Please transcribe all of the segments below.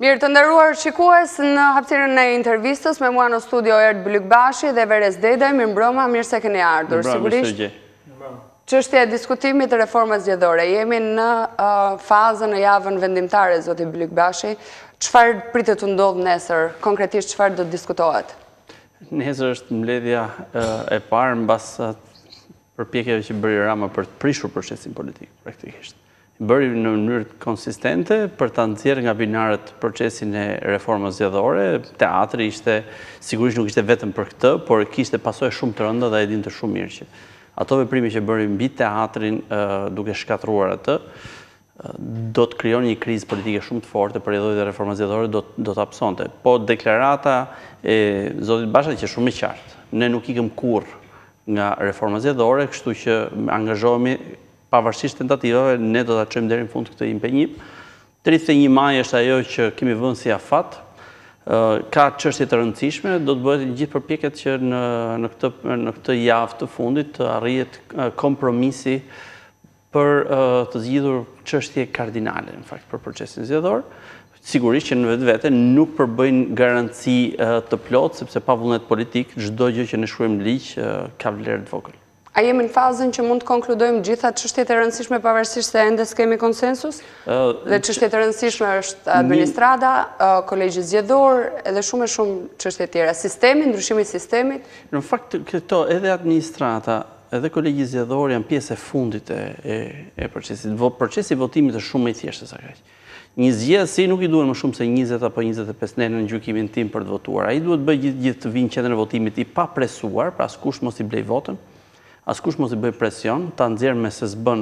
Mirë, të nderuar shikues, në hapësirën e intervistës me mua në studio erdhi Blykbashi dhe Veres Dedaj. Mirëmbrëma, mirë se keni ardhur. Sigurisht, çështja e diskutimit të reformës zgjedhore. Jemi në fazën e javën vendimtare, zoti Blykbashi. Çfarë pritet të ndodhë nesër? Konkretisht çfarë do të diskutohet? Nesër është mbledhja e parë mbas përpjekjeve që bëri Rama për të prishur procesin politik, praktikisht. Bëri në mënyrë konsistente për ta nxjerrë nga binarët procesin e reformës zgjedhore. Teatri sigurisht nuk ishte vetëm për këtë, por kishte pasojë shumë të rënda dhe e dinte shumë mirë që ato veprime që bëri mbi teatrin duke shkatruar atë, do të krijon një krizë politike shumë të fortë për periudhën e reformës zgjedhore, do të hapësonte. Po deklarata e zotit Bashit që shumë e qartë. Ne nuk ikëm kurrë nga reforma zgjedhore, kështu që angazhohemi pavarësisht tentativave, ne do ta çojmë deri në fund këtë impenjim. 31 maj është ajo që kemi vënë si afat. Ka çështje të rëndësishme, do të bëhet gjithë përpjekjet që në këtë javë të fundit të arrihet kompromisi për të zgjidhur çështje kardinale në fakt për procesin zgjedhor. Sigurisht që në vetvete nuk përbëjnë garanci të plotë, sepse pa vullnet politik, çdo gjë që ne shkruajmë në ligj ka vlerë të vogël. A jemi në fazën që mund të konkludojmë gjitha çështjet e rëndësishme pavarësisht se ende s'kemi konsensus? Dhe çështjet e rëndësishme është administrata, kolegji zgjedhor, edhe shumë çështje tjera, sistemi, ndryshimi i sistemit. Në fakt këto edhe administrata, edhe kolegji zgjedhor janë pjesë e fundit e procesit. Procesi i votimit është shumë më i thjeshtë se kaq. Një zgjedhësi nuk i duhen më shumë se 20 apo 25 nena në gjykimin tim për të votuar. Ai duhet bëj gjithë të vinë qendrën e votimit i papresuar, pra askush mos i blej votën, askush mos i bëj presion, ta nxjerr me se s'bën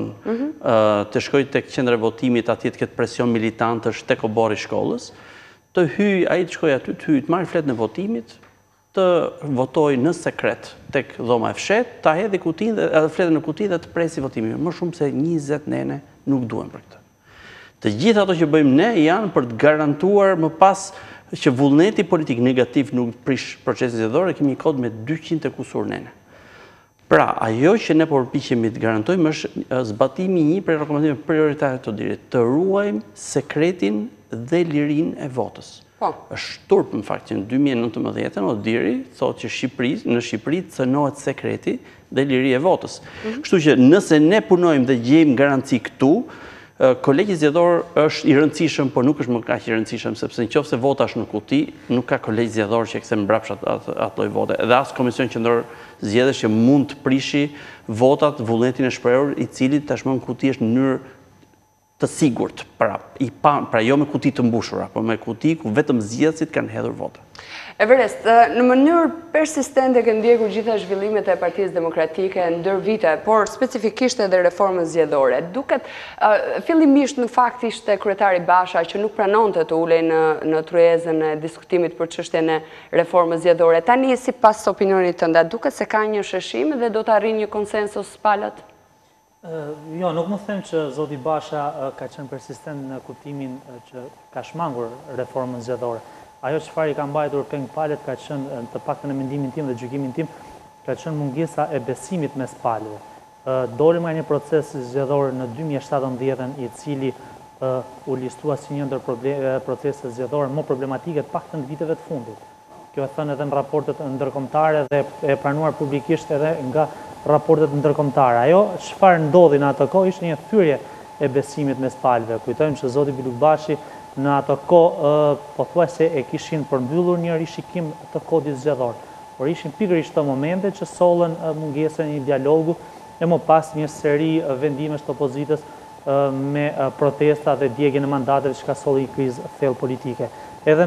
të shkojë tek qendra e votimit, atje të ketë presion militantësh tek oborri i shkollës, të hyj ai të shkojë aty, të hyj të marrë fletën e votimit, të votojë në sekret tek dhoma e fshet, ta hedhë fletën në kuti dhe të presi votimin. Më shumë se 20 nene nuk duhen për këtë. Të gjitha ato që bëjmë ne janë për të garantuar më pas që vullneti politik negativ nuk prish procesin zgjedhor, kemi një kod me 200 e kusur nene. Pra, ajo që ne përpiqemi të garantojmë është zbatimi i një prej rekomandimeve prioritare të Odirit, të ruajmë sekretin dhe lirinë e votës. Është turp në fakt që në 2019 Odiri thotë që në Shqipëri cënohet sekreti dhe liria e votës. Kështu që nëse ne punojmë dhe gjejmë garanci këtu, kolegji zgjedhor është i rëndësishëm, por nuk është më kaq i rëndësishëm, sepse nëse vota është në kuti, nuk ka kolegj zgjedhor që e kthen mbrapsht atë lloj vote. Edhe as Komision Qendror Zgjedhësh që mund të prishi votat, vullnetin e shprehur, i cili tashmë në kuti është në mënyrë të sigurt, pra jo me kuti të mbushura, por me kuti ku vetëm zgjedhësit kanë hedhur vota. Everest, në mënyrë persistente ke ndjekur gjitha zhvillimet e Partisë Demokratike ndër vite, por specifikisht edhe reformën zgjedhore. Duket fillimisht në fakt ishte kryetari Basha që nuk pranonte të ulej në tryezën e diskutimit për çështjen e reformës zgjedhore. Tani sipas opinionit tënd, duket se ka një sheshim dhe do të arrijë një konsensus palat? Jo, nuk më them që zoti Basha ka qenë persistent në kuptimin që ka shmangur reformën zgjedhore. Ajo çfarë i ka mbajtur peng palët ka qenë, të paktën në mendimin tim dhe gjykimin tim, ka qenë mungesa e besimit mes palëve. Dolëm nga një proces zgjedhor në 2017 i cili u listua si një ndër procese zgjedhore më problematike të paktën të viteve të fundit. Kjo e thënë edhe në raportet ndërkombëtare dhe e pranuar publikisht edhe nga raportet ndërkombëtare. Ajo çfarë ndodhi në atë kohë ishte një thyrje e besimit mes palëve. Kujtojmë që zoti Blykbashi në ato kohë pothuajse e kishin përmbyllur një rishikim të kodit zgjedhor, por ishin pikërisht të momente që sollën mungesën e një dialogu e më pas një seri vendimesh të opozitës me protesta dhe djegjen e mandateve që ka solli krizë thellë politike. Edhe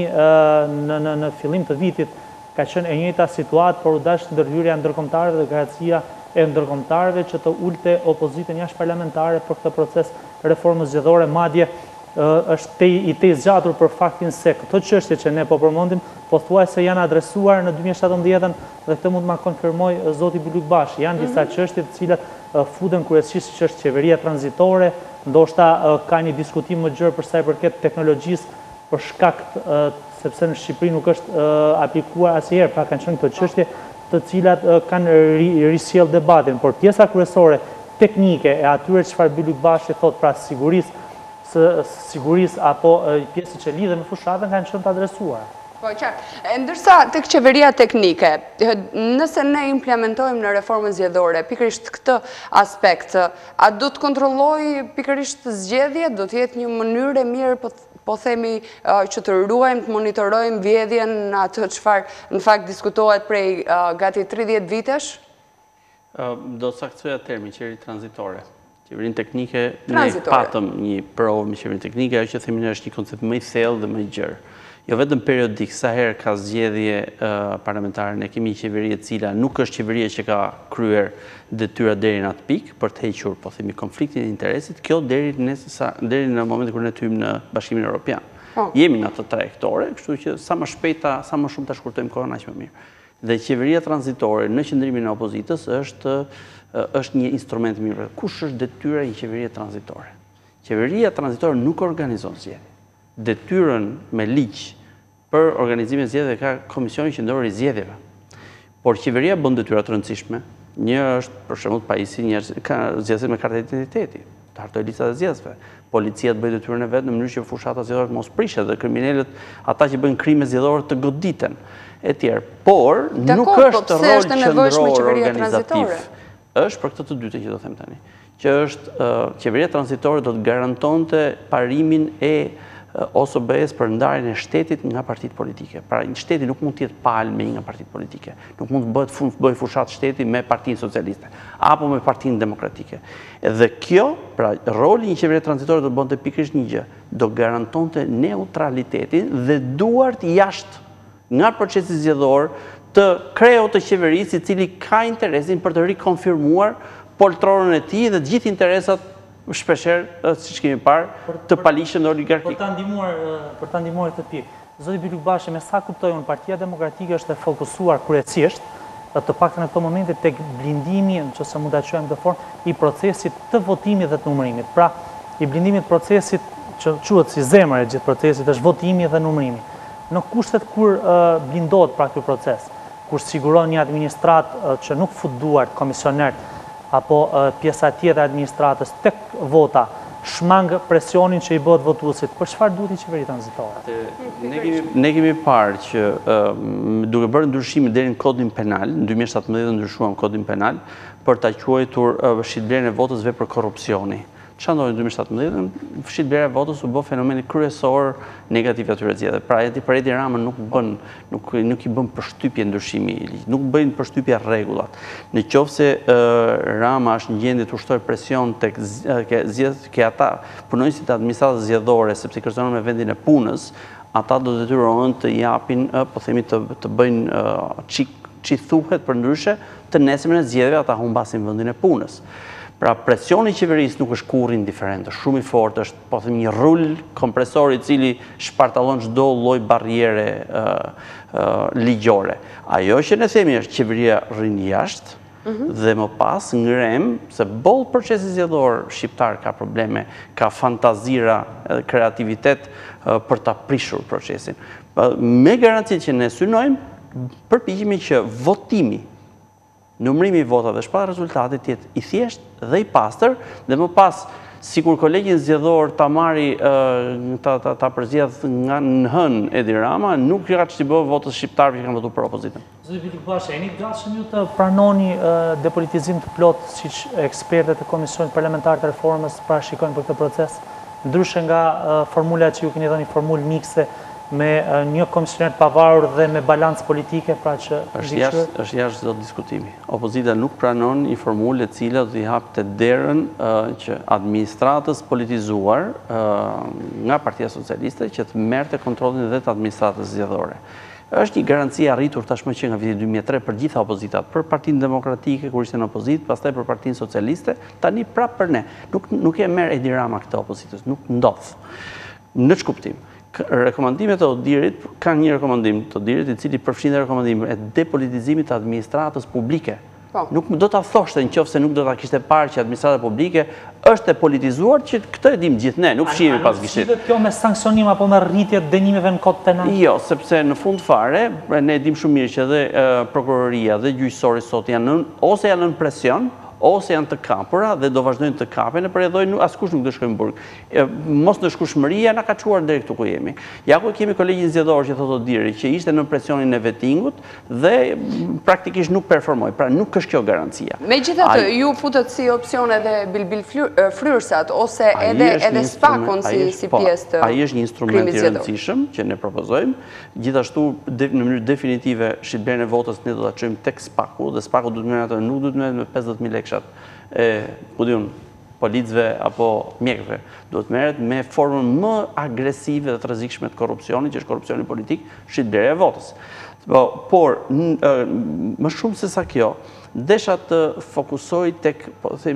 në fillim të vitit ka qenë e njëjta situatë, por u dash ndërhyrja ndërkombëtare dhe garancia e ndërkombëtarëve që të ulte opozitën jashtëparlamentare për këtë proces reformës zgjedhore, madje është i zgjatur për faktin se këto çështje që ne po përmendim pothuajse janë adresuar në 2017 dhe këtë mund ma konfirmoj zoti Blykbashi. Janë disa çështje të cilat futen kryesisht që është qeveria tranzitore, ndoshta ka një diskutim më gjerë për sa i përket teknologjisë për shkak sepse në Shqipëri nuk është aplikuar asnjëherë, pra kanë qenë këto çështje të cilat kanë risjell debatin, por pjesa kryesore teknike e atyre çfarë Blykbashi thot pra sigurisë sigurisë apo pjesë që lidhe me fushatën kanë qenë të adresuara. Po, qartë. Ndërsa tek qeveria teknike, nëse ne implementojmë në reformën zgjedhore pikërisht këtë aspekt, a do të kontrolloj pikërisht zgjedhje, do të jetë një mënyrë e mirë po themi që të ruajmë, të monitorojmë vjedhjen atë çfarë në fakt diskutohet prej gati 30 vitesh? Do saktoja termi qeveri tranzitore. Qeverinë teknike, ne patëm një provë me qeverinë teknike, ajo që themi ne është një koncept më i thellë dhe më i gjerë. Jo vetëm periodik, sa herë ka zgjedhje parlamentare, ne kemi një qeveri e cila nuk është qeveria që ka kryer detyra deri në atë pikë për të hequr, po themi, konfliktin e interesit, kjo deri në momentin kur ne të hyjmë në Bashkimin Evropian. Jemi në atë trajektore, kështu që sa më shpejta, sa më shumë ta shkurtojmë kohën, aq më mirë. Dhe qeveria tranzitore në qendrimin e opozitës është një instrument mirë. Kush është detyra e një qeverie tranzitore? Qeveria tranzitore nuk organizon zgjedhje. Detyrën me ligj për organizimin e zgjedhjeve ka Komisioni Qendror i Zgjedhjeve. Por qeveria bën detyra të rëndësishme. Një është për shembull pajisje ka zgjedhje me kartë identiteti, të hartoj listat e zgjedhësve. Policia të bëjë detyrën e vet në mënyrë që fushata zgjedhore të mos prishet dhe kriminalët, ata që bëjnë krime zgjedhore të goditen etj. Por nuk është rol qendror organizativ. Është për këtë të dytë që do them tani, që është qeveria tranzitore do të garantonte parimin e OSBE-s për ndarjen e shtetit nga partitë politike. Pra, shteti nuk mund të jetë palë me një partitë politike. Nuk mund të bëjë fushat shteti me Partinë Socialiste apo me Partinë Demokratike. Dhe kjo, pra, roli një qeverie tranzitore do të bënte pikërisht një gjë, do garantonte neutralitetin dhe duart jashtë nga procesi zgjedhor të kreut të qeverisë i cili ka interesin për të rikonfirmuar poltronën e tij dhe të gjithë interesat shpeshherë, siç kemi parë, të palishëm dhe oligarkik. Për ta ndihmuar këtë pikë, zoti Bylluk Bashi, me sa kuptoj unë, Partia Demokratike është e fokusuar kryesisht, të paktën në këto momente, tek blindimi, nëse mund ta quajmë këtë formë, i procesit të votimit dhe të numërimit. Pra, i blindimit procesit që quhet si zemra e gjithë procesit është votimi dhe numërimi. Në kushtet kur blindohet pra ky proces, kur siguron një administrat që nuk fut duart komisionert apo pjesa tjetër e administratës tek vota, shmang presionin që i bëhet votuesit, për çfarë duhet i qeveri tranzitore? Ne kemi parë që duke bërë ndryshime deri në kodin penal, në 2017 ndryshuam kodin penal për ta quajtur shitblerjen e votës vepër korrupsioni. Çfarë ndodhi në 2017? Shitblerja e votës u bë fenomeni kryesor negativ atyre zgjedhjeve. Pra, Edi Rama nuk i bën përshtypje ndryshimi i ligjit, nuk bëjnë përshtypje rregullat. Në qoftë se Rama është në gjendje të ushtojë presion tek ata punonjësit e administratës zgjedhore sepse kërcënon me vendin e punës, ata do detyrohen të japin, po themi të bëjnë çi thuhet për ndryshe të nesërmen e zgjedhjeve ata humbasin vendin e punës. Pra, presioni i qeverisë nuk është kurrë indiferent, është shumë i fortë, është po them një rul kompresor i cili shpartallon çdo lloj barriere ligjore. Ajo që ne themi është qeveria rrin jashtë dhe më pas ngrem se boll procesi zgjedhor shqiptar ka probleme, ka fantazira, kreativitet për ta prishur procesin. Me garancinë që ne synojmë, përpiqemi që votimi, numërimi i votave dhe shpallja e rezultatit të jetë i thjeshtë dhe i pastër dhe më pas sikur kolegjin zgjedhor ta marri ta përzgjedh nga në hën Edi Rama, nuk ka ç'ti bëj votës shqiptarëve që kanë votuar për opozitën. Zoti Bylluk Bashi, jeni gatshëm ju të pranoni depolitizim të plot siç ekspertët e Komisionit Parlamentar të Reformës parashikojnë për këtë proces, ndryshe nga formulat që ju keni dhënë, formulë mikse me një komisioner të pavarur dhe me balancë politike, pra që është jashtë çdo diskutimi. Opozita nuk pranon një formulë e cila do t'i hapte derën që administratës politizuar nga Partia Socialiste që të merrte kontrollin edhe të administratës zgjedhore. Është një garanci arritur tashmë që nga viti 2003 për gjitha opozitat, për Partinë Demokratike kur ishte në opozitë, pastaj për Partinë Socialiste, tani prapë për ne. Nuk e merr Edi Rama këtë opozitës, nuk ndodh. Në ç'kuptim? Rekomandimet e Odirit kanë një rekomandim të Odirit i cili përfshin rekomandimin e depolitizimit të administratës publike. Nuk do ta thoshte nëse nuk do ta kishte parë që administrata publike është e politizuar, që këtë e dim gjithë ne, nuk fshihemi pas gishtit. A nuk kjo me sanksionim apo me rritje të dënimeve në kod penal? Jo, sepse në fund fare ne dim shumë mirë që edhe prokuroria dhe gjyqësori sot janë ose janë në presion ose janë të kapura dhe do vazhdojnë të kapen, e përjedhoj askush nuk do shkojnë në burg. Mos në shkushmëria na ka çuar deri këtu ku jemi. Ja ku kemi kolegin zgjedhor që thotë Diri, që ishte në presionin e vettingut dhe praktikisht nuk performoi. Pra nuk është kjo garancia. Megjithatë, ju futët si opsion edhe Bilbil Fryrsat ose edhe Spakun si pjesë të ai është një instrument i rëndësishëm që ne propozojmë. Gjithashtu në mënyrë definitive shitblerjen e votës ne do ta çojmë tek Spaku dhe Spaku duhet merret atë, nuk duhet merret me 50.000 lekshat ku diun policëve apo mjekëve. Duhet merret me formën më agresive dhe të rrezikshme të korrupsionit, që është korrupsioni politik, shitblerja e votës. Por më shumë se sa kjo, desha të fokusoj tek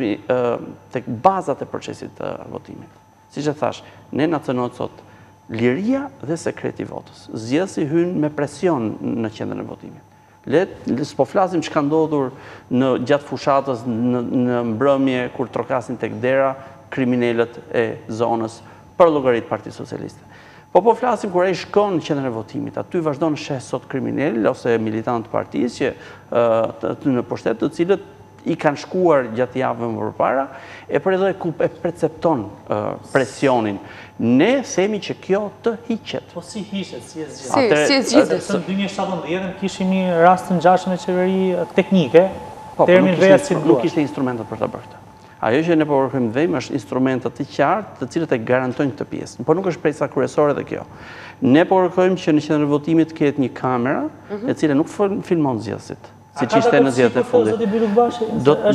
bazat e procesit të votimit. Siç e thash, ne na cënohet sot liria dhe sekreti votës. Zgjedhësi hyn me presion në qendrën e votimit. S'po flasim çka ndodhur gjatë fushatës në mbrëmje kur trokasin tek dera kriminalët e zonës për llogarit Partisë Socialiste. Po flasim kur ai shkon në qendrën e votimit, aty vazhdon sheh sot kriminal ose militant të partisë që në pushtet të cilët i kanë shkuar gjatë javëve më përpara, e përjedhoj ku e percepton presionin. Ne themi që kjo të hiqet. Po si hiqet, si e zgjidhet? Si e zgjidhet? Në 2017 kishim një rast të ngjashëm me qeveri teknike, termin veja si nuk ishte instrumentat për ta bërë këtë. Ajo që ne po kërkojmë vëmë është instrumentat të qartë, të cilët e garantojnë këtë pjesë. Po nuk është presa kryesore dhe kjo. Ne po kërkojmë që në qendrën e votimit të ketë një kamera, e cila nuk filmon zgjedhësit. Si që ishte në zgjedhjet e fundit.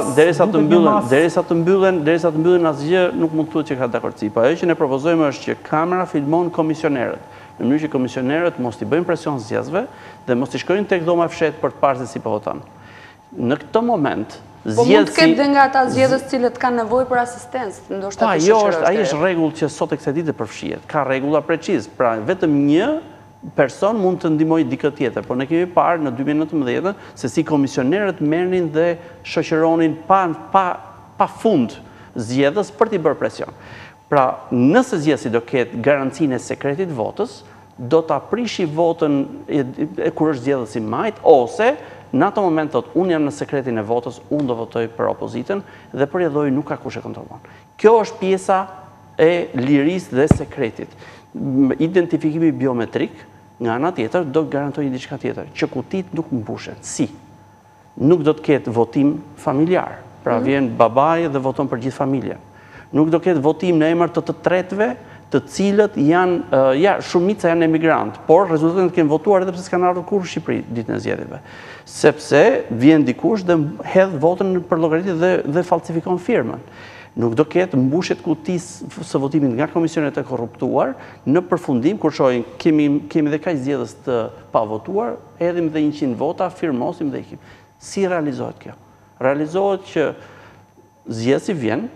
Derisa të mbyllen asgjë nuk mund të thuhet që ka dakordsi. Po ajo që ne propozojmë është që kamera filmon komisionerët, në mënyrë që komisionerët mos i bëjnë presion zgjedhësve dhe mos i shkojnë tek dhoma fshet për të parë se si po voton. Në këtë moment po mund të ketë dhe nga ata zgjedhës cilët kanë nevojë për asistencë, ndoshta të shoqërosh. Ai është rregull që sot e kësaj dite përfshihet. Ka rregulla preciz. Pra vetëm një person mund të ndihmojë dikë tjetër, por ne kemi parë në 2019 se si komisionerët merrnin dhe shoqëronin pa fund zgjedhës për t'i bërë presion. Pra, nëse zgjedhësi do ketë garancinë e sekretit votës, do ta prishi votën kur është zgjedhësi majt, ose në atë moment thotë unë jam në sekretin e votës, unë do votoj për opozitën dhe përjedhoj nuk ka kush e kontrollon. Kjo është pjesa e lirisë dhe sekretit. Identifikimi biometrik nga ana tjetër do të garantojë diçka tjetër, që kutit nuk mbushen. Si? Nuk do të ketë votim familjar. Pra vjen babai dhe voton për gjithë familjen. Nuk do ketë votim në emër të tretëve, të cilët janë, shumica janë emigrant, por rezultatet kanë votuar edhe pse s'kanë ardhur kurrë në Shqipëri ditën e zgjedhjeve. Sepse vjen dikush dhe hedh votën për llogaritë dhe falsifikon firmën. Nuk do ketë mbushjet kutisë së votimit nga komisionet e korruptuar, në përfundim kur shohin kemi dhe kaq zgjedhës të pavotuar, hedhim dhe 100 vota, firmosim dhe ikim. Si realizohet kjo? Realizohet që zgjedhësi vjen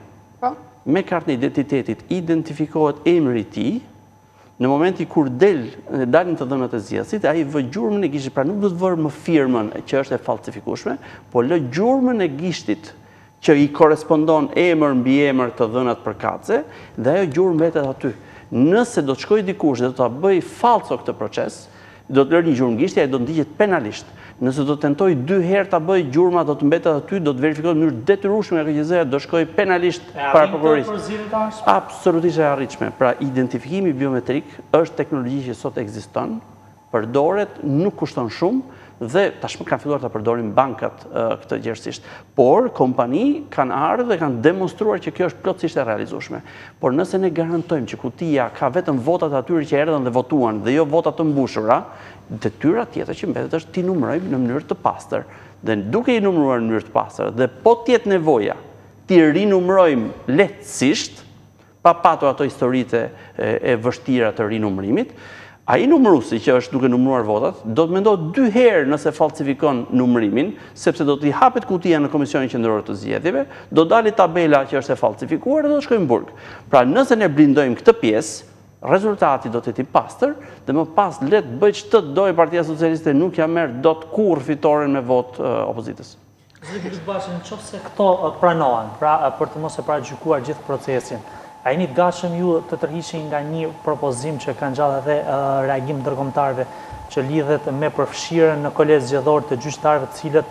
me kartën e identitetit, identifikohet emri i tij, në momenti kur dalin të dhënat e zgjedhësit, ai vë gjurmën e gishtit, pra nuk do të vërë më firmën që është e falsifikueshme, por lë gjurmën e gishtit që i korespondon emër mbi emër të dhënat përkatëse, dhe ajo gjurmë vetet aty. Nëse do të shkojë dikush dhe do ta bëj falso këtë proces, do të lërë një gjurmë gishti, ai do të ndiqet penalisht. Nëse do të tentoj 2 herë ta bëj gjurma, do të mbetet aty, do të verifikohet në mënyrë detyrueshme nga KQZ, do shkojë penalisht para prokurorisë. Absolutisht e arritshme. Pra identifikimi biometrik është teknologji që sot ekziston, përdoret, nuk kushton shumë dhe tashmë kanë filluar ta përdorin bankat këtë gjerësisht. Por kompani kanë ardhur dhe kanë demonstruar që kjo është plotësisht e realizueshme. Por nëse ne garantojmë që kutia ka vetëm votat e atyre që erdhën dhe votuan dhe jo vota të mbushura, detyra tjetër që mbetet është t'i numërojmë në mënyrë të pastër. Dhe duke i numëruar në mënyrë të pastër dhe po t'jetë nevoja t'i rinumërojmë lehtësisht, pa patur ato historitë e vështira të rinumërimit, ai numëruesi që është duke numëruar votat, do të mendojë 2 herë nëse falsifikon numërimin, sepse do t'i hapet kutia në Komisionin Qendror të Zgjedhjeve, do dalë tabela që është e falsifikuar dhe do të shkojë në burg. Pra nëse ne blindojmë këtë pjesë, rezultati do të jetë i pastër dhe më pas le të bëj ç'të dojë Partia Socialiste, nuk ja merr dot kurrë fitoren me votë opozitës. Zoti Bashë, nëse këto pranohen, pra për të mos e paragjykuar gjithë procesin, a jeni të gatshëm ju të tërhiqeni nga një propozim që kanë gjallë edhe reagim ndërkombëtarëve që lidhet me përfshirjen në kolegj zgjedhor të gjyqtarëve të cilët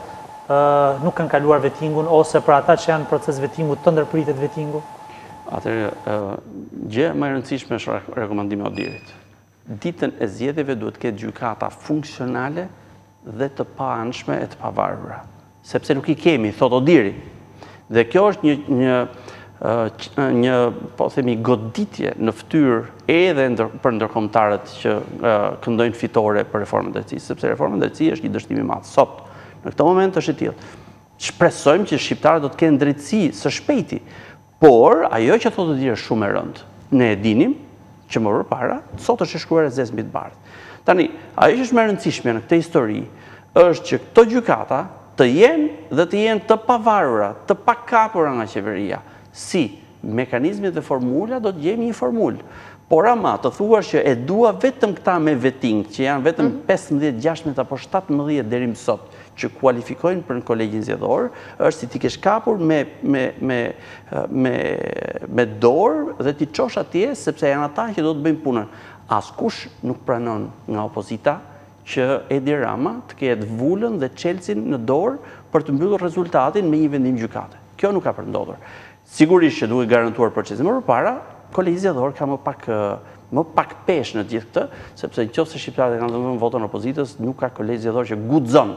nuk kanë kaluar vetingun, ose për ata që janë proces vetingu të ndërpritet vetingu? Atëherë, gjë më e rëndësishme është rekomandimi i Odirit. Ditën e zgjedhjeve duhet të ketë gjykata funksionale dhe të paanshme e të pavarura. Sepse nuk i kemi, thot Odiri. Dhe kjo është një po themi, goditje në fytyrë edhe për ndërkombëtarët që këndojnë fitore për reformën e drejtësisë, sepse reforma e drejtësisë është një dështim i madh. Sot, në këtë moment është e tillë. Shpresojmë që shqiptarët do të kenë drejtësi së shpejti, por ajo që thotë Odiri është shumë e rëndë. Ne e dinim që më përpara, sot është e shkruar e zezë mbi të bardhë. Tani, ajo që është më e rëndësishme në këtë histori është që këto gjykata të jenë dhe të jenë të pavarura, të pakapura nga qeveria. Si mekanizmi dhe formula do të gjejmë një formulë. Por ama të thuash që e dua vetëm këta me veting, që janë vetëm 15, 16 apo 17 deri më sot, që kualifikojnë për në kolegjin zgjedhor, është si ti kesh kapur me dorë dhe ti çosh atje, sepse janë ata që do të bëjnë punën. Askush nuk pranon nga opozita që Edi Rama të ketë vullën dhe çelësin në dorë për të mbyllur rezultatin me një vendim gjykate. Kjo nuk ka përndodhur. Sigurisht që duhet garantuar procesin më përpara, kolegji zgjedhor ka më pak peshë në gjithë këtë, sepse nëse shqiptarët kanë dhënë votën opozitës, nuk ka kolegj zgjedhor që guxon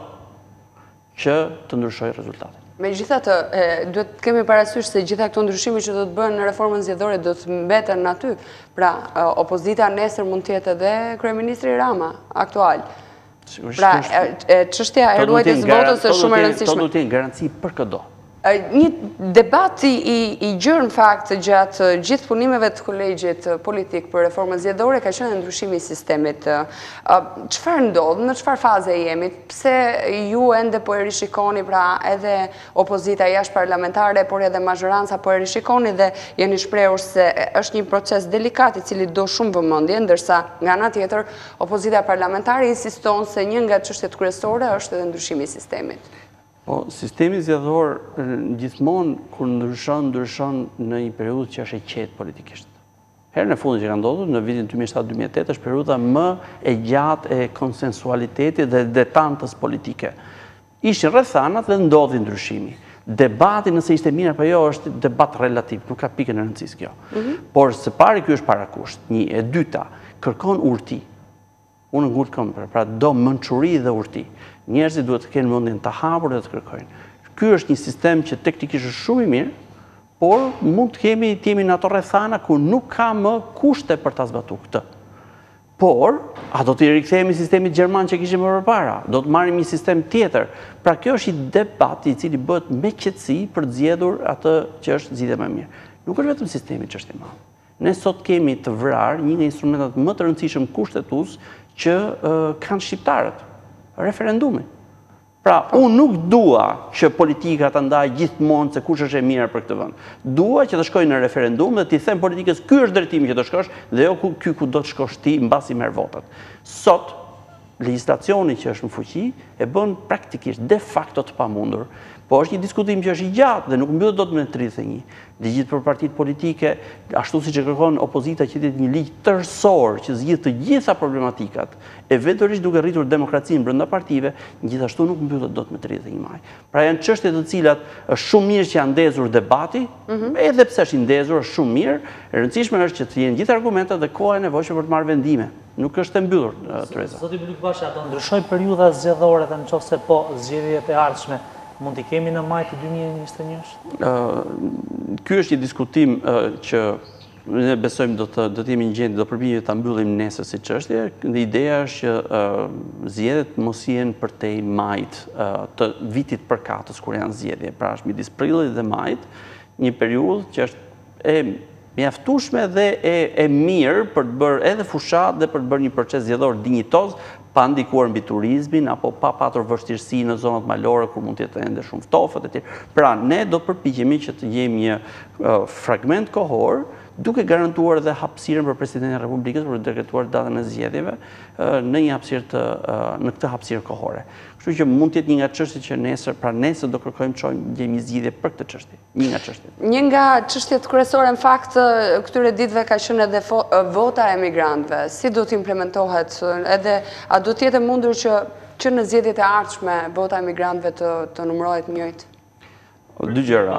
që të ndryshojë rezultatin. Megjithatë, duhet të kemi parasysh se gjitha këto ndryshime që do të bëhen në reformën zgjedhore do të mbeten aty. Pra, opozita nesër mund të jetë edhe kryeministri Rama aktual. Pra, çështja e ruajtjes votës është shumë e rëndësishme. To duhet të jenë garanci për çdo. Një debat i gjerë në fakt gjatë gjithë punimeve të kolegjit politik për reformën zgjedhore ka qenë ndryshimi i sistemit. Çfarë ndodh, në çfarë faze jemi? Pse ju ende po e rishikoni, pra edhe opozita jashtëparlamentare, por edhe mazhoranca po e rishikoni dhe jeni shprehur se është një proces delikat i cili do shumë vëmendje, ndërsa nga ana tjetër opozita parlamentare insiston se një nga çështjet kryesore është edhe ndryshimi i sistemit. Po, sistemi zgjedhor gjithmonë kur ndryshon në një periudhë që është e qetë politikisht. Herën e fundit që ka ndodhur në vitin 2007-2008 është periudha më e gjatë e konsensualitetit dhe detantës politike. Ishin rrethanat dhe ndodhi ndryshimi. Debati nëse ishte mirë apo jo është debat relativ, nuk ka pikën e rëndësisë kjo. Por së pari ky është parakusht. Një, e dyta, kërkon urti. Unë ngurt këmbë, pra do mençuri dhe urti. Njerëzit duhet të kenë mendjen të hapur dhe të kërkojnë. Ky është një sistem që teknikisht është shumë i mirë, por mund të jemi në ato rrethana ku nuk ka më kushte për ta zbatuar këtë. Por, a do të rikthehemi sistemit gjerman që kishim më përpara? Do të marrim një sistem tjetër? Pra kjo është një debat i cili bëhet me qetësi për të zgjedhur atë që është zgjidhja më e mirë. Nuk është vetëm sistemi që është i madh. Ne sot kemi të vrarë një nga instrumentat më të rëndësishëm kushtetues që kanë shqiptarët, referendumin. Pra, unë nuk dua që politika të ndaj gjithmonë se kush është e mirë për këtë vend. Dua që të shkoj në referendum dhe t'i them politikës ky është drejtimi që do shkosh dhe jo ky ku do të shkosh ti mbasi merr votat. Sot legjislacioni që është në fuqi e bën praktikisht de facto të pamundur. Po është një diskutim që është i gjatë dhe nuk mbyllet dot me 31. Ligjit për partitë politike, ashtu siç e kërkon opozita që të jetë një ligj tërësor që zgjidh të gjitha problematikat, eventualisht duke rritur demokracinë brenda partive, gjithashtu nuk mbyllet dot me 31 maj. Pra janë çështje të cilat është shumë mirë që janë ndezur debati, edhe pse është i ndezur, është shumë mirë. E rëndësishme është që të jenë gjithë argumentet dhe koha e nevojshme për të marrë vendime. Nuk është e mbyllur, Tereza. Zoti Bylik Basha, do ndryshoj periudha zgjedhore dhe nëse po zgjedhjet e ardhshme mund t'i kemi në maj të 2021? Ky është një diskutim që ne besojmë do të jemi në gjendje, do përpiqemi ta mbyllim nesër si çështje. Ideja është që zgjedhjet mos jenë përtej majit të vitit përkatës kur janë zgjedhje. Pra është midis prillit dhe majit, një periudhë që është e mjaftueshme dhe e mirë për të bërë edhe fushat dhe për të bërë një proces zgjedhor dinjitoz, pa ndikuar mbi turizmin apo pa patur vështirësi në zonat malore ku mund të jetë ende shumë ftofët etj. Pra ne do përpiqemi që të jemi një fragment kohor duke garantuar dhe hapësirën për presidentin e Republikës për të dekretuar datën e zgjedhjeve në këtë hapësirë kohore. Kështu që mund të jetë një nga çështjet që nesër do kërkojmë të shohim gjejmë zgjidhje për këtë çështje. Një nga çështjet. Një nga çështjet kryesore në fakt këtyre ditëve ka qenë edhe vota e emigrantëve. Si do të implementohet edhe a do të jetë mundur që që në zgjedhjet e ardhshme vota e emigrantëve të numërohet njëjtë? Dy gjëra.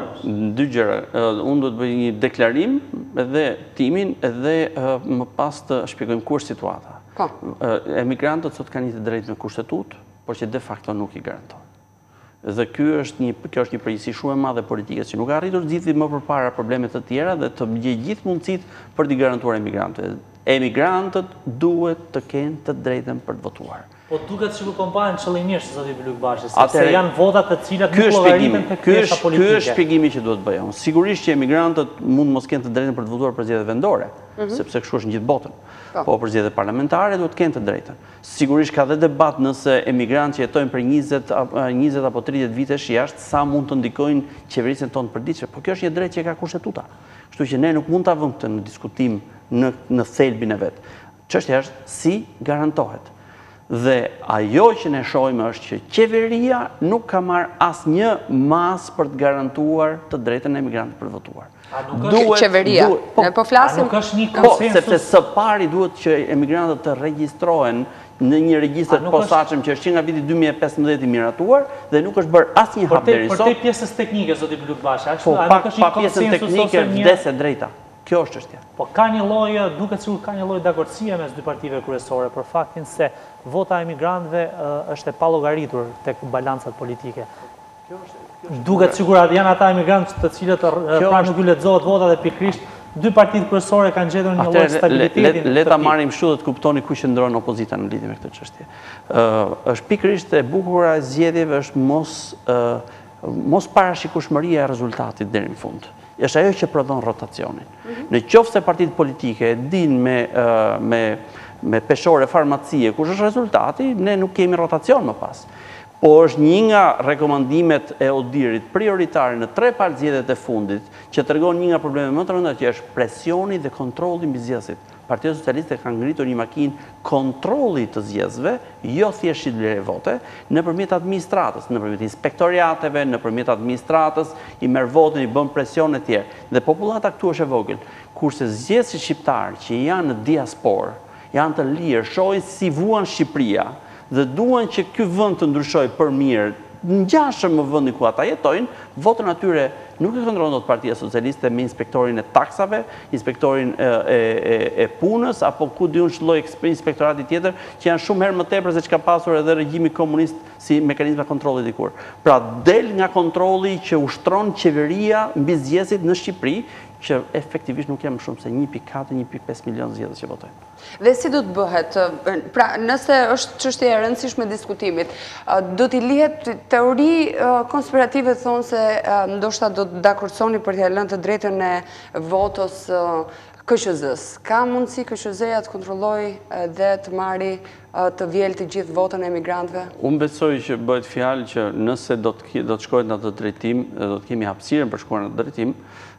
Unë do të bëj një deklarim edhe timin edhe më pas të shpjegojmë ku është situata. Emigrantët sot kanë një të drejtë me kushtetutë, por që de facto nuk i garanton. Dhe kjo është një përgjegjësi shumë e madhe politike që nuk ka arritur të zgjidhë më përpara probleme të tjera dhe të gjejë gjithë mundësitë për t'i garantuar emigrantëve. Emigrantët duhet të kenë të drejtën për të votuar. Po duket sikur komparen qëllimisht zoti Bylluk Bashi, sepse janë votat të cilat nuk llogariten tek pjesa politike. Ky është shpjegimi që duhet bëj unë. Sigurisht që emigrantët mund mos kenë të drejtën për të votuar për zgjedhjet vendore, sepse kështu është në gjithë botën. Po për zgjedhjet parlamentare duhet të kenë të drejtën. Sigurisht ka dhe debat nëse emigrantë që jetojnë për 20 apo 30 vitesh jashtë sa mund të ndikojnë qeverisjen tonë të përditshme, por kjo është një drejtë që ka kushtetuta. Kështu që ne nuk mund ta vëmë këtë në diskutim në thelbin e vet. Çështja është si garantohet. Dhe ajo që ne shohim është që qeveria nuk ka marrë asnjë mas për të garantuar të drejtën e emigrantëve për votuar. Qeveria. Ne po flasim. Nuk është një konsensus. Sepse së pari duhet që emigrantët të regjistrohen në një regjistër posaçëm që është që nga viti 2015 i miratuar dhe nuk është bërë asnjë hap deri sot. Për te pjesës teknike zoti Bylluk Bashi, po pa pjesën teknike vdes e drejta. Kjo është çështja. Po ka një lloj, duket sikur ka një lloj dakordësie mes dy partive kryesore për faktin se vota e emigrantëve është e pallogaritur tek balancat politike. Duket sikur janë ata emigrantë të cilët pra nuk ju lexohet vota dhe pikërisht dy partitë kryesore kanë gjetur një lloj stabiliteti. Le ta marrim kështu dhe të kuptoni ku qëndron opozita në lidhje me këtë çështje. Është pikërisht e bukur e zgjedhjeve është mos parashikueshmëria e rezultatit deri në fund. Është ajo që prodhon rotacionin. Në qoftë se partitë politike dinë me peshore farmacie kush është rezultati, ne nuk kemi rotacion më pas. Po është një nga rekomandimet e ODIHR-it prioritare në 3 palë zgjedhjet e fundit, që tregon një nga problemet më të rënda që është presioni dhe kontrolli mbi zgjedhësit. Partia Socialiste ka ngritur një makinë kontrolli të zgjedhësve, jo thjesht shitblerje vote, nëpërmjet administratës, nëpërmjet inspektoriateve, nëpërmjet administratës, i merr votën, i bën presion e tjerë. Dhe popullata këtu është e vogël. Kurse zgjedhësit shqiptarë që janë në diasporë, janë të lirë, shohin si vuan Shqipëria dhe duan që ky vend të ndryshojë për mirë, ngjashëm me vendin ku ata jetojnë, votën atyre nuk e kontrollon dot Partia Socialiste me inspektorin e taksave, inspektorin e punës, apo ku diun ç'lloj inspektorati tjetër, që janë shumë herë më tepër se ç'ka pasur edhe regjimi komunist si mekanizma kontrolli dikur. Pra del nga kontrolli që ushtron qeveria mbi zgjedhësit në Shqipëri, që efektivisht nuk janë më shumë se 1.4, 1.5 milion zgjedhës që votojnë. Dhe si do të bëhet? Pra, nëse është çështje e rëndësishme diskutimit, do t'i lihet teori konspirative thonë se ndoshta do të dakordësoni për t'ia lënë të drejtën e votës KQZ-s. Ka mundësi KQZ-ja të kontrollojë dhe të marrë të vjelë të gjithë votën e emigrantëve? Unë besoj që bëhet fjalë që nëse do të shkojnë në atë drejtim, do të kemi hapësirën për shkuar në atë drejtim,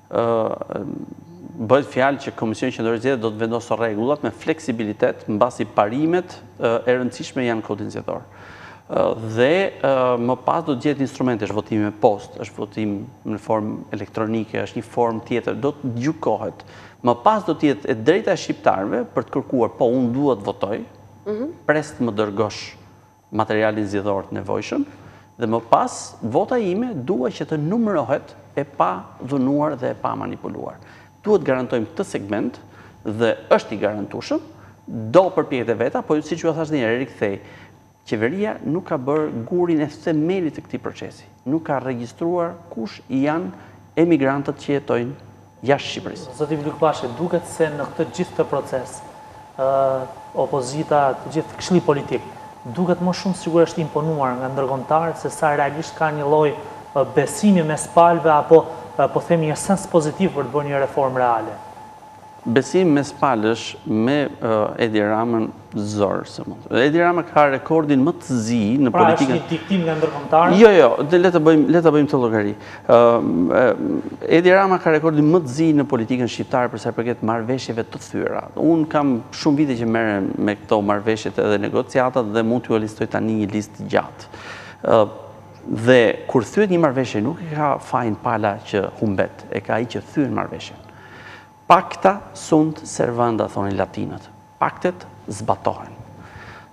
bëhet fjalë që Komisioni Qendror i Zgjedhjeve do të vendosë rregullat me fleksibilitet mbasi parimet e rëndësishme janë kodin zgjedhor. Dhe më pas do të gjetë instrumente, është votimi me postë, është votim në formë elektronike, është një formë tjetër, do të gjykohet. Më pas do të jetë e drejta e shqiptarëve për të kërkuar, po unë dua të votoj, pres të më dërgosh materialin zgjedhor të nevojshëm, dhe më pas vota ime dua që të numërohet e pa dhunuar dhe e pa manipuluar. Duhet garantojmë këtë segment dhe është i garantueshëm, do përpjekjet e veta, po siç ju thash një herë rikthej, qeveria nuk ka bërë gurin e themelit të këtij procesi. Nuk ka regjistruar kush janë emigrantët që jetojnë jashtë Shqipërisë. Zoti Bylluk Bashi, duket se në këtë gjithë të proces, opozita, të gjithë këshilli politik, duket më shumë sigurisht imponuar nga ndërkombëtarët se sa realisht ka një lloj besimi mes palëve apo po themi një sens pozitiv për të bërë një reformë reale. Besim mes palësh me Edi Ramën zor se mund. Edi Rama ka rekordin më të zi në politikën. Pra është një diktim nga ndërkombëtarët? Jo, le të bëjmë të llogari. Edi Rama ka rekordin më të zi në politikën shqiptare për sa i përket marrëveshjeve të thyera. Unë kam shumë vite që merrem me këto marrëveshjet edhe negociatat dhe mund t'ju listoj tani një listë gjatë. Dhe kur thyet një marrëveshje nuk e ka fajin pala që humbet, e ka ai që thyen marrëveshjen. Pacta sunt servanda, thonin latinët. Paktet zbatohen.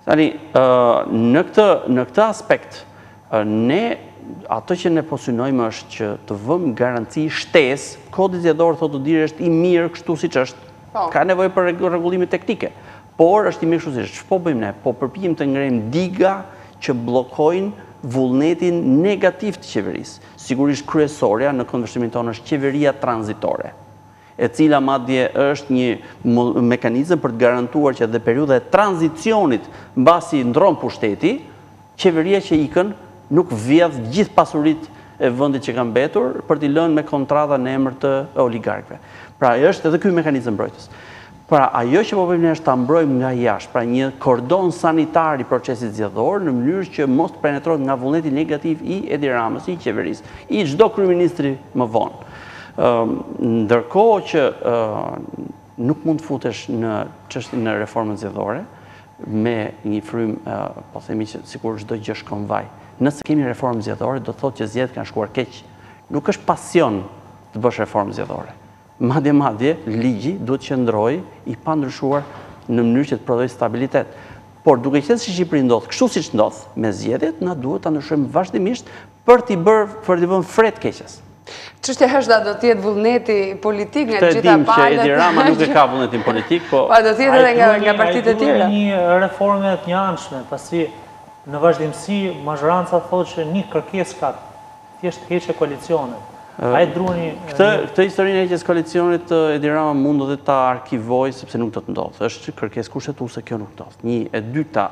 Tani, në këtë aspekt, ne ato që ne posynojmë është që të vëmë garanci shtesë, kodi zgjedhor thotë të dirë është i mirë kështu siç është. Ka nevojë për rregullime teknike, por është i mirë kështu siç është. Ç'po bëjmë ne? Po përpiqem të ngrejmë diga që bllokojnë vullnetin negativ të qeverisë. Sigurisht kryesorja në konveshtimin tonë është qeveria tranzitore, e cila madje është një mekanizëm për të garantuar që dhe periudha e tranzicionit mbasi ndron pushteti, qeveria që ikën nuk vjedh gjithë pasuritë e vendit që ka mbetur për t'i lënë me kontrata në emër të oligarkëve. Pra është edhe ky mekanizëm mbrojtës. Pra ajo që po bëjmë ne është ta mbrojmë nga jashtë, pra një kordon sanitar i procesit zgjedhor në mënyrë që mos të penetrohet nga vullneti negativ i Edi Ramës, i qeverisë, i çdo kryeministri më vonë. Ndërkohë që nuk mund të futesh në çështjen e reformës zgjedhore me një frym, po themi që sikur çdo gjë shkon vaj. Nëse kemi reformë zgjedhore, do të thotë që zgjedhjet kanë shkuar keq. Nuk është pasion të bësh reformë zgjedhore. Madje ligji duhet të qëndrojë i pandryshuar në mënyrë që të prodhojë stabilitet. Por duke qenë se Shqipëri ndodh kështu siç ndodh me zgjedhjet, na duhet ta ndryshojmë vazhdimisht për t'i vënë fret keqes. Çështja është do të jetë vullneti politik nga të gjitha palët. Të dim që Edi Rama nuk e ka vullnetin politik, po do të jetë edhe nga partitë e tjera. Një reforme të njëanshme, pasi në vazhdimsi mazhoranca thotë që një kërkesë ka thjesht heqje koalicionet. Ai druani këtë historinë e heqjes koalicionit Edi Rama mund edhe ta arkivoj sepse nuk do të ndodhë. Është kërkesë kushtetuese, kjo nuk ndodh. Një e dyta,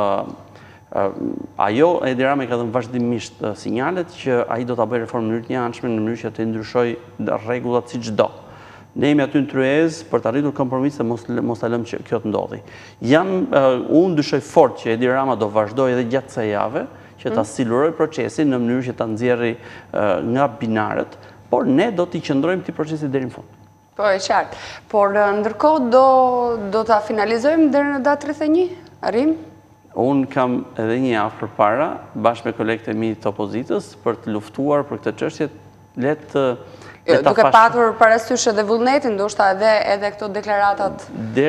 ajo Edi Rama i ka dhënë vazhdimisht sinjalet që ai do ta bëjë reformë në mënyrë të njëanshme në mënyrë që të ndryshojë rregullat si çdo. Ne jemi aty në tryezë për të arritur kompromis dhe mos ta lëmë që kjo të ndodhi. Unë dyshoj fort që Edi Rama do vazhdojë edhe gjatë kësaj jave që ta siluroj procesin në mënyrë që ta nxjerrë nga binarët, por ne do t'i qëndrojmë këtij procesi deri në fund. Po, e qartë. Por ndërkohë do ta finalizojmë deri në datë 31? Arrim? Unë kam edhe një javë përpara bashkë me kolegët e mi të opozitës për të luftuar për këtë çështje. Duke patur parasysh edhe vullnetin, ndoshta edhe këto deklaratat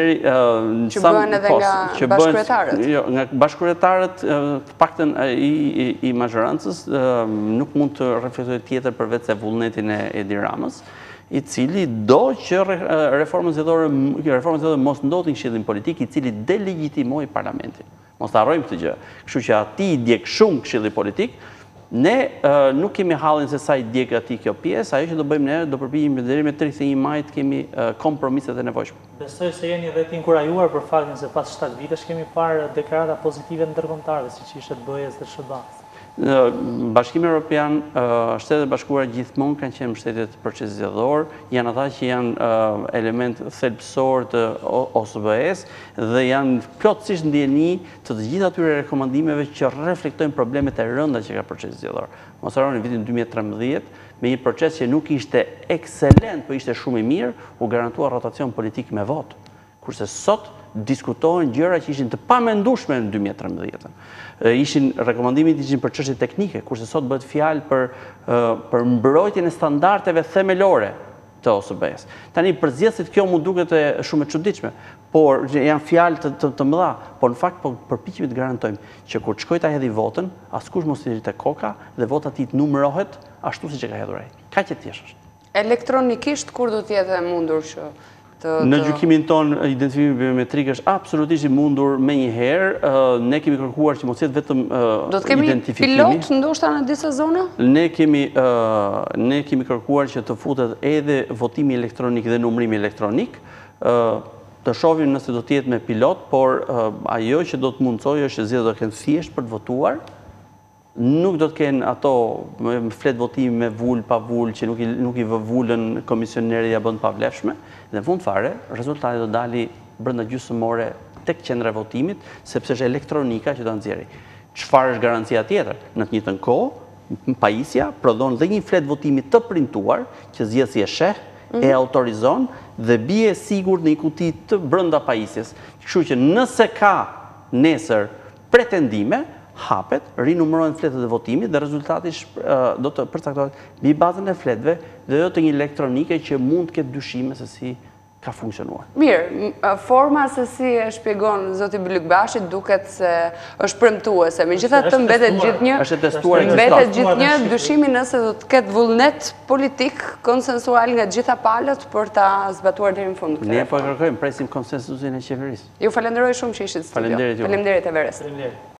që bëhen edhe nga bashkëkryetarët. Jo, nga bashkëkryetarët, të paktën i mazhorancës, nuk mund të reflektojë tjetër përveç se vullnetin e Edi Ramës, i cili do që reformën zgjedhore mos ndodhi në Këshillin Politik, i cili delegjitimoi Parlamentin. Mos ta harrojmë këtë gjë. Kështu që atij i djeg shumë Këshilli Politik. Ne nuk kemi hallin se sa i djeg atij kjo pjesë, ajo që do bëjmë ne do përpiqemi deri me 31 maj të kemi kompromiset e nevojshme. Besoj se jeni edhe të inkurajuar për faktin se pas 7 vitesh kemi parë deklarata pozitive ndërkombëtare, siç ishte BE-s dhe SBA-s. Bashkimi Evropian, Shtetet e Bashkuara gjithmonë kanë qenë mbështetje të procesit zgjedhor, janë ata që janë element thelbësor të OSBE-s dhe janë plotësisht ndjeni të gjitha atyre rekomandimeve që reflektojnë problemet e rënda që ka procesi zgjedhor. Mos harroni vitin 2013, me një proces që nuk ishte ekselent, por ishte shumë i mirë, u garantua rotacion politik me votë. Kurse sot diskutohen gjëra që ishin të pamendueshme në 2013. Rekomandimet ishin për çështje teknike, kurse sot bëhet fjalë për mbrojtjen e standardeve themelore të OSBE-s. Tani përzjedhësit kjo mund duket shumë e çuditshme, por janë fjalë të mëdha, por në fakt përpiqemi të garantojmë që kur shkoj ta hedhi votën, askush mos i rritë koka dhe vota e tij të numërohet ashtu siç e ka hedhur ai. Kaq e thjeshtë është. Elektronikisht kur do të jetë mundur që në gjykimin ton, identifikimi biometrik është absolutisht i mundur me një herë. Ne kemi kërkuar që mos jetë vetëm identifikimi. Do të kemi pilot ndoshta në disa zona? Ne kemi kërkuar që të futet edhe votimi elektronik dhe numërimi elektronik. Të shohim nëse do të jetë me pilot, por ajo që do të mundsojë është që zgjedhjet do të kenë thjesht për të votuar. Nuk do të kenë ato flet votimi me vull, pa vull, që nuk i vë vullën komisioneri ja bën pavlefshme. Dhe në fund fare, rezultati do dali brenda gjysmore tek qendra e votimit, sepse është elektronika që do nxjerrë. Çfarë është garancia tjetër? Në të njëjtën kohë, pajisja prodhon dhe një flet votimi të printuar, që zgjedhësi e sheh, e autorizon dhe bie sigurt në një kuti të brenda pajisjes. Kështu që nëse ka nesër pretendime, hapet, rinumërohen fletët e votimit dhe rezultati do të përcaktohet mbi bazën e fletëve dhe jo të një elektronike që mund të ketë dyshime se si ka funksionuar. Mirë, forma se si e shpjegon zoti Bylykbashi duket se është premtuese. Megjithatë mbetet gjithnjë Është testuar mbetet gjithnjë dyshimi nëse do të ketë vullnet politik konsensual nga gjitha palët për ta zbatuar deri në fund. Ne po kërkojmë, presim konsensusin e qeverisë. Ju falenderoj shumë që ishit në studio. Faleminderit ju. Faleminderit Everest.